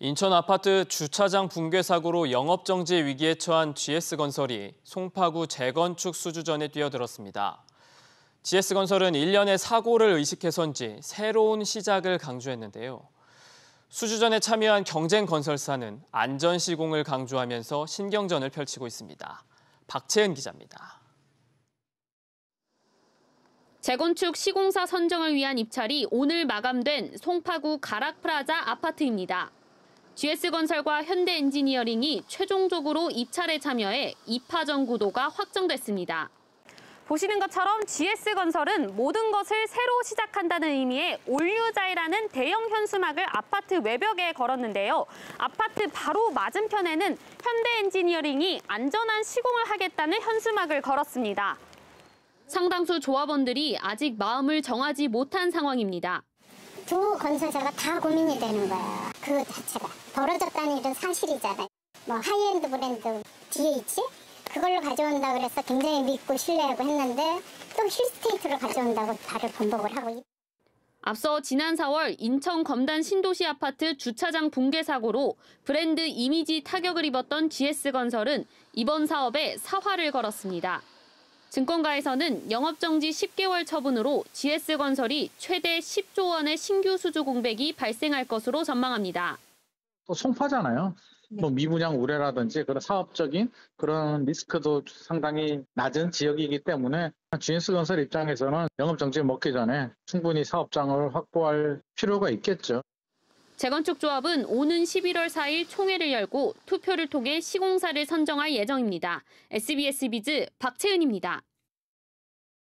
인천 아파트 주차장 붕괴 사고로 영업정지 위기에 처한 GS건설이 송파구 재건축 수주전에 뛰어들었습니다. GS건설은 1년의 사고를 의식해서인지 새로운 시작을 강조했는데요. 수주전에 참여한 경쟁건설사는 안전 시공을 강조하면서 신경전을 펼치고 있습니다. 박채은 기자입니다. 재건축 시공사 선정을 위한 입찰이 오늘 마감된 송파구 가락프라자 아파트입니다. GS건설과 현대엔지니어링이 최종적으로 입찰에 참여해 2파전 구도가 확정됐습니다. 보시는 것처럼 GS건설은 모든 것을 새로 시작한다는 의미의 올뉴자이라는 대형 현수막을 아파트 외벽에 걸었는데요. 아파트 바로 맞은편에는 현대엔지니어링이 안전한 시공을 하겠다는 현수막을 걸었습니다. 상당수 조합원들이 아직 마음을 정하지 못한 상황입니다. 두 건설사가 다 고민이 되는 거야. 그 자체가. 벌어졌다는 일은 사실이잖아요. 뭐 하이엔드 브랜드 DH? 그걸로 가져온다 그래서 굉장히 믿고 신뢰하고 했는데 또 힐스테이트를 가져온다고 발을 번복을 하고. 앞서 지난 4월 인천 검단 신도시 아파트 주차장 붕괴 사고로 브랜드 이미지 타격을 입었던 GS건설은 이번 사업에 사활을 걸었습니다. 증권가에서는 영업정지 10개월 처분으로 GS건설이 최대 10조 원의 신규 수주 공백이 발생할 것으로 전망합니다. 또 송파잖아요. 뭐 미분양 우려라든지 그런 사업적인 그런 리스크도 상당히 낮은 지역이기 때문에 GS건설 입장에서는 영업정지 먹기 전에 충분히 사업장을 확보할 필요가 있겠죠. 재건축 조합은 오는 11월 4일 총회를 열고 투표를 통해 시공사를 선정할 예정입니다. SBS 비즈 박채은입니다.